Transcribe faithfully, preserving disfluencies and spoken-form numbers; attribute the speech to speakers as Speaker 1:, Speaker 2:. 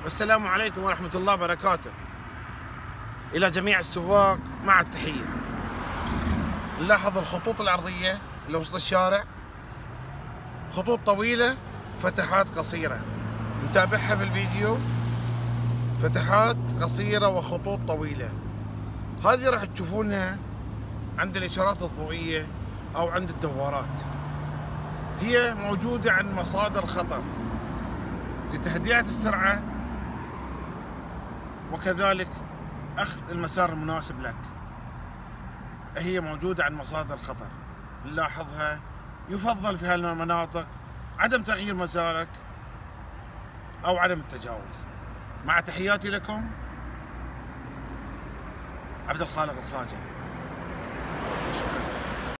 Speaker 1: والسلام عليكم ورحمة الله وبركاته. إلى جميع السواق مع التحية. نلاحظ الخطوط العرضية اللي وسط الشارع، خطوط طويلة، فتحات قصيرة. نتابعها في الفيديو، فتحات قصيرة وخطوط طويلة. هذه راح تشوفونها عند الإشارات الضوئية أو عند الدوارات. هي موجودة عند مصادر خطر لتهدئة السرعة وكذلك أخذ المسار المناسب لك. هي موجودة عند مصادر خطر، نلاحظها. يفضل في هالمناطق عدم تغيير مسارك أو عدم التجاوز. مع تحياتي لكم، عبد الخالق الخاجة. شكرا.